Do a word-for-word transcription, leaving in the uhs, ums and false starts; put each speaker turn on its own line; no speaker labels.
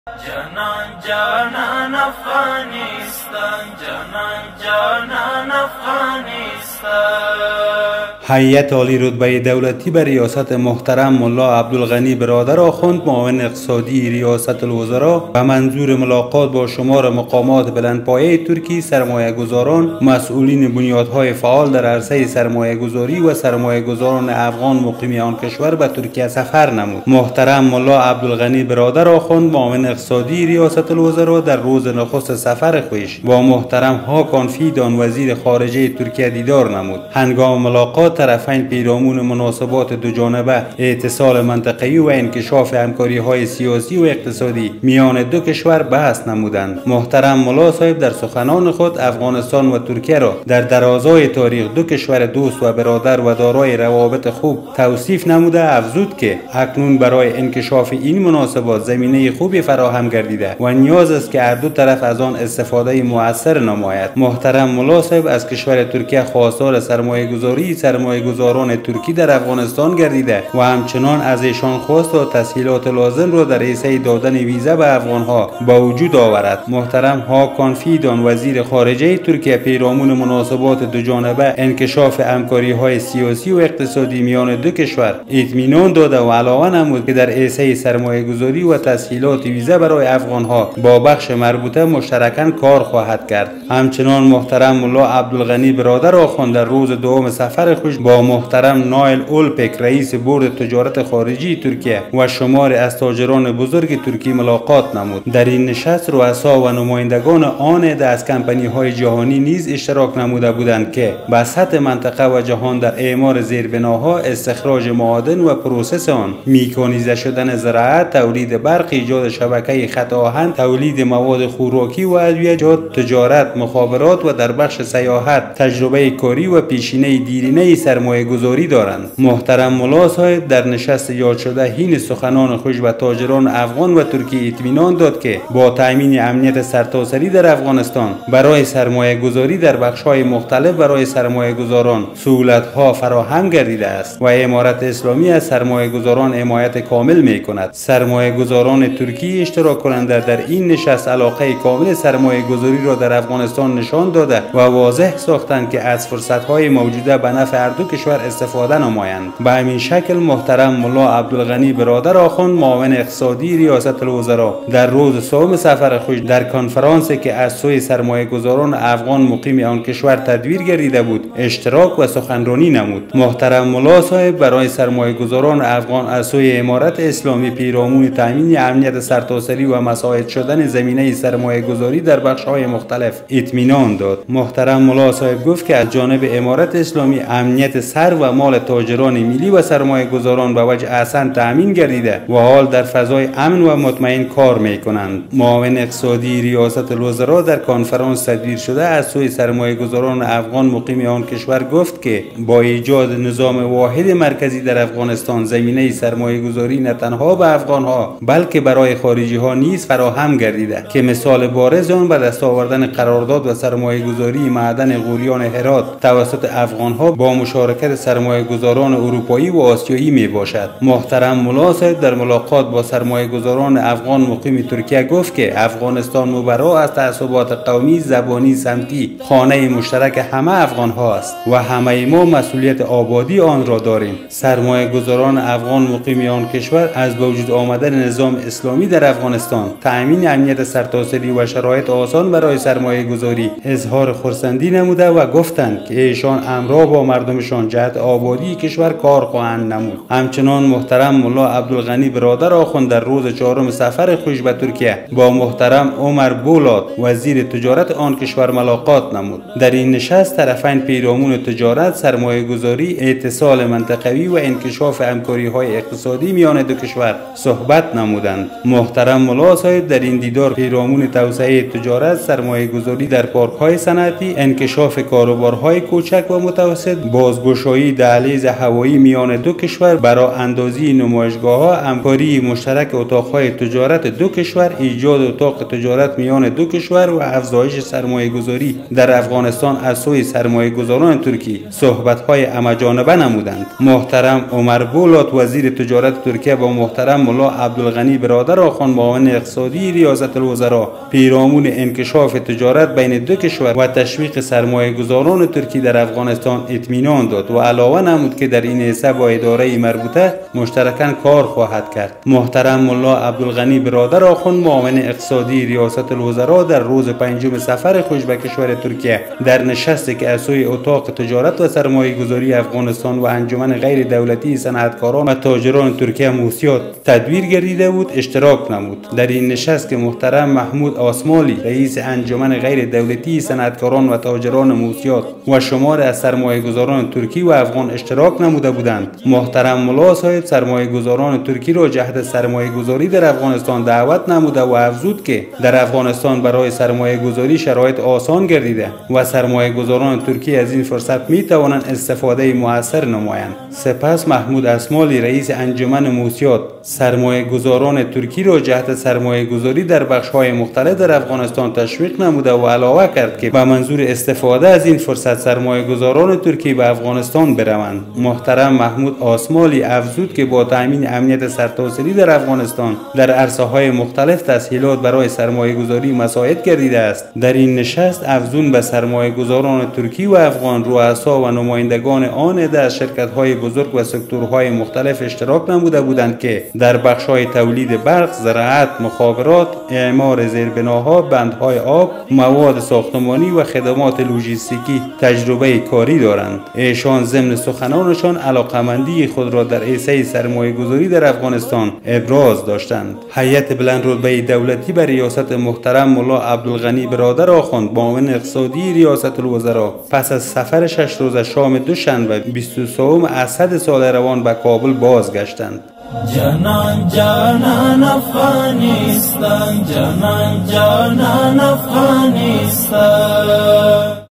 جانان جانان افغانستان، جانان جانان افغانستان.
هیئت عالی رتبه دولتی به ریاست محترم ملا عبدالغنی برادر آخوند، معاون اقتصادی ریاست الوزراء، به منظور ملاقات با شمار مقامات بلندپایه ترکی، سرمایه گذاران، مسئولین بنیادهای فعال در عرصه سرمایه گذاری و سرمایه گذاران افغان مقیم آن کشور به ترکیه سفر نمود. محترم ملا عبدالغنی برادر آخوند، معاون اقتصادی ریاست الوزراء، در روز نخست سفر خویش با محترم هاکان فیدان وزیر خارجه ترکیه دیدار نمود. هنگام ملاقات طرفین پیرامون مناسبات دوجانبه، اتصال منطقه‌ای و انکشاف همکاری‌های سیاسی و اقتصادی میان دو کشور بحث نمودند. محترم ملا صاحب در سخنان خود افغانستان و ترکیه را در درازای تاریخ دو کشور دوست و برادر و دارای روابط خوب توصیف نموده افزود که اکنون برای انکشاف این مناسبات زمینه خوبی فراهم گردیده و نیاز است که هر دو طرف از آن استفاده مؤثر نماید. محترم ملا صاحب از کشور ترکیه خواستار سرمایه گذاری سرمایه گذاران ترکی در افغانستان گردیده و همچنان از ایشان خواست تا تسهیلات لازم را در حیث دادن ویزا به افغانها به وجود آورد. محترم هاکان فیدان وزیر خارجه ترکیه پیرامون مناسبات دوجانبه، انکشاف همکاری‌های سیاسی و اقتصادی میان دو کشور اطمینان داده و علاوه نمود که در حیث سرمایه گذاری و تسهیلات ویزا برای افغانها با بخش مربوطه مشترکاً کار خواهد کرد. همچنان محترم ملا عبدالغنی برادر آخوند در روز دوم سفر خوش با محترم نایل اولپک رئیس بورد تجارت خارجی ترکیه و شمار از تاجران بزرگ ترکی ملاقات نمود. در این نشست رؤسا و نمایندگان آن عده از کمپانی های جهانی نیز اشتراک نموده بودند که به سطح منطقه و جهان در اعمار زیربناها، استخراج معادن و پروسس آن، میکانیزه شدن زراعت، تولید برق، ایجاد شبکه خط آهن، تولید مواد خوراکی و ادویه‌جات، تجارت، مخابرات و در بخش سیاحت تجربه کاری و پیشینه دیرینه سرمایه گذاری دارند. محترم ملا صاحب در نشست یاد شده حین سخنان خوش به تاجران افغان و ترکی اطمینان داد که با تامین امنیت سرتاسری در افغانستان برای سرمایه گذاری در بخش های مختلف برای سرمایه گذاران سهولت ها فراهم گردیده است و امارت اسلامی از سرمایه گذاران حمایت کامل می کند. سرمایه گذاران ترکی اشتراک کننده در این نشست علاقه کامل سرمایه گذاری را در افغانستان نشان داده و واضح ساختند که از فرصت های موجوده به نفع هر دو کشور استفاده نمایند. به همین شکل محترم ملا عبدالغنی برادر آخوند، معاون اقتصادی ریاست الوزراء، در روز سوم سفر خوش در کنفرانسی که از سوی سرمایه گذاران افغان مقیم آن کشور تدبیر گردیده بود اشتراک و سخنرانی نمود. محترم ملا صاحب برای سرمایه گذاران افغان از سوی امارت اسلامی پیرامون تامین امنیت سرتاسری و مساعد شدن زمینه سرمایه گذاری در بخش های مختلف اطمینان داد. محترم ملا صاحب گفت که از جانب امارت اسلامی امنیت سر و مال تاجران ملی و سرمایه گذاران به وجه احسن تأمین گردیده و حال در فضای امن و مطمئن کار می کنند. معاون اقتصادی ریاست الوزراء در کنفرانس تدبیر شده از سوی سرمایه گذاران افغان مقیم آن کشور گفت که با ایجاد نظام واحد مرکزی در افغانستان زمینه سرمایه گذاری نه تنها به افغان ها بلکه برای خارجی ها نیز فراهم گردیده که مثال بارز آن به دست آوردن قرارداد و سرمایه گذاری معدن غوریان هرات توسط افغان ها با مشارکت سرمایه گذاران اروپایی و آسیایی می باشد. محترم ملا صاحب در ملاقات با سرمایه گذاران افغان مقیم ترکیه گفت که افغانستان مبرا از تعصبات قومی، زبانی، سمتی خانه مشترک همه افغان ها است و همه ما مسئولیت آبادی آن را داریم. سرمایه گذاران افغان مقیم آن کشور از به وجود آمدن نظام اسلامی در افغانستان، تأمین امنیت سرتاسری و شرایط آسان برای سرمایه گذاری اظهار خرسندی نموده و گفتند که ایشان همراه با مردمشان جهت آبادی کشور کار خواهند نمود. همچنان محترم ملا عبدالغنی برادر آخوند در روز چهارم سفر خوش به ترکیه با محترم عمر بولات وزیر تجارت آن کشور ملاقات نمود. در این نشست طرفین پیرامون تجارت، سرمایه گذاری، اتصال منطقوی و انکشاف همکاری های اقتصادی میان دو کشور صحبت نمودند. محترم ملا صاحب در این دیدار پیرامون توسعه تجارت، سرمایه گذاری در پارک های صنعتی، انکشاف کاروبارهای کوچک و متوسط، بازگشایی دهلیز هوایی میان دو کشور، برای اندازی نمایشگاه ها، همکاری مشترک اتاقهای تجارت دو کشور، ایجاد اتاق تجارت میان دو کشور و افزایش سرمایه گذاری در افغانستان از سوی سرمایه گذاران ترکی صحبت های همه‌جانبه نمودند. محترم عمر بولات وزیر تجارت ترکیه با محترم ملا عبدالغنی برادر آخوند معاون اقتصادی ریاست الوزراء پیرامون انکشاف تجارت بین دو کشور و تشویق سرمایه گذاران ترکی در افغانستان اطمینان داد و علاوه نمود که در این حصه با اداره مربوطه مشترکاً کار خواهد کرد. محترم ملا عبدالغنی برادر آخوند معاون اقتصادی ریاست الوزراء در روز پنجم سفر خوش به کشور ترکیه در نشستی که از سوی اتاق تجارت و سرمایه گذاری افغانستان و انجمن غیر دولتی صنعتکاران و تاجران ترکیه موسیات تدبیر گردیده بود اشتراک نمود. در این نشست که محترم محمود آسمالی رئیس انجمن غیر دولتی صنعتکاران و تاجران موسیات و شمار از سرمایه گذاران ترکی و افغان اشتراک نموده بودند، محترم ملا صاحب سرمایه گذاران ترکی را جهت سرمایه گذاری در افغانستان دعوت نموده و افزود که در افغانستان برای سرمایه گذاری شرایط آسان گردیده و سرمایه گذاران ترکی از این فرصت می توانند استفاده موثر نمایند. سپس محمود اسمالی رئیس انجمن موسیات سرمایه گذاران ترکی را جهت سرمایه گذاری در بخش های مختلف در افغانستان تشویق نموده و علاوه کرد که به منظور استفاده از این فرصت سرمایه گذاران ترکی به افغانستان بروند. محترم محمود آسمالی افزود که با تامین امنیت سرتاسری در افغانستان در عرصه های مختلف تسهیلات برای سرمایه گذاری مساعد گردیده است. در این نشست افزون به سرمایه گذاران ترکی و افغان رؤسا و نمایندگان آن از شرکت های بزرگ و سکتورهای مختلف اشتراک نموده بودند که در بخش های تولید برق، زراعت، مخابرات، اعمار زیربناها، بندهای آب، مواد ساختمانی و خدمات لوجستیکی تجربه کاری دارند. ایشان ضمن سخنانشان علاقمندی خود را در حیطه سرمایه گذاری در افغانستان ابراز داشتند. هیئت بلند رتبه دولتی به ریاست محترم ملا عبدالغنی برادر آخوند معاون اقتصادی ریاست الوزراء پس از سفر شش روز شام دوشنبه بیست و سوم اسد سال روان به کابل بازگشتند.
جانان جانان افغانستان، جانان جانان افغانستان.